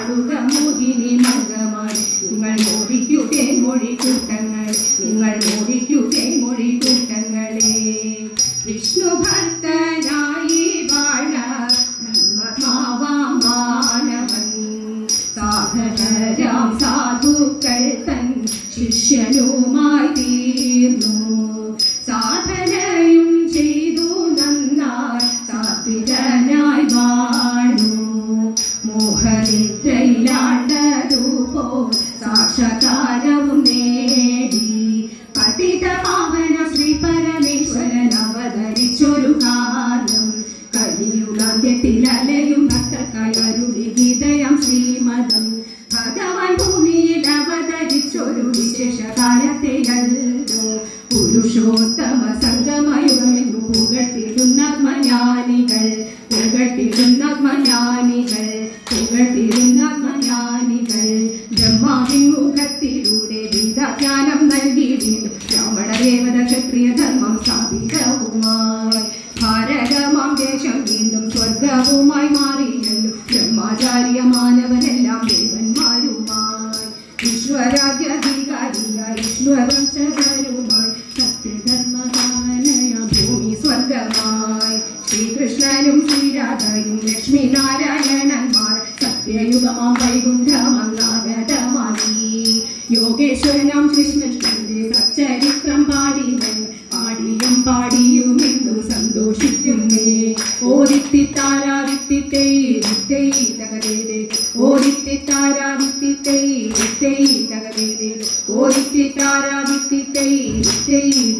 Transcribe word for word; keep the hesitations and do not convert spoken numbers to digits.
പാടുക മോഹിനി മംഗമായി നിങ്ങൾ മോഹിക്കൂ തേൻമൊഴി കൂട്ടങ്ങൾ നിങ്ങൾ മോഹിക്കൂ തേൻമൊഴി കൂട്ടങ്ങളെ വിഷ്ണു ഭക്തനായി വാഴ മാനവൻ സാധകരാം സാധുക്കൾ തൻ ശിഷ്യനുമായി തീർന്നു സാധനയും ചെയ്തു നന്നായി സാത്വികനായി വാണു മോഹനിദ്രയിലാണ്ടതുപോ സാക്ഷാത്കാരവും നേടി പതിത പാവന ശ്രീ പരമേശ്വരൻ അവതരിച്ചൊരു കാലം കലിയുഗാന്ത്യത്തിലലയും ഭക്തർക്കായി അരുളി ഗീതയാം ശ്രീമതം ഭഗവാൻ ഭൂമിയിൽ അവതരിച്ചൊരു വിശേഷകാലത്തെയല്ലോ പുരുഷോത്തമ സംഗമയുഗമെന്നു പുകഴ്ത്തിടുന്ന ജ്ഞാനികൾ പുകഴ്ത്തിടുന്ന ജ്ഞാനികൾ പുകഴ്ത്തിടുന്ന ജ്ഞാനികൾ ബ്രഹ്മാവിൻ മുഖത്തിലൂടെ വേദജ്ഞാനം നൽകിയിടുന്നു ബ്രാഹ്മണ ദേവത ക്ഷത്രിയ ധർമ്മം സ്ഥാപിതവുമായി ഭാരതമാം ദേശം വീണ്ടും സ്വർഗവുമായി മാറിയല്ലോ ബ്രഹ്മാചാര്യ മാനവനെല്ലാം ദേവന്മാരുമായി വിശ്വരാജ്യാധികാരിയായി വിഷ്ണുവംശകരുമായി സത്യധർമ്മകാമനയാം ഭൂമി സ്വർഗമായി ശ്രീകൃഷ്ണനും ശ്രീരാധയും ലക്ഷ്മി നാരായണന്മാർ സത്യയുഗമാം വൈകുണ്ഠമങ്ങാഗതമായി യോഗേശ്വരനാം ശ്രീകൃഷ്ണന്റെ സച്ചരിത്രം പാടിവൻ പാടിയും പാടിയുമെന്നു സന്തോഷിക്കുന്നേ ഓദിത്തിത്താരാദിത്തിത്തേ ദിത്തേ തകതേ ഓദിത്തിത്താരാദിത്തിത്തേ ദിത്തേ തകതേ ഓദിത്തിത്താരാദിത്തിത്തേ ദിത്തേ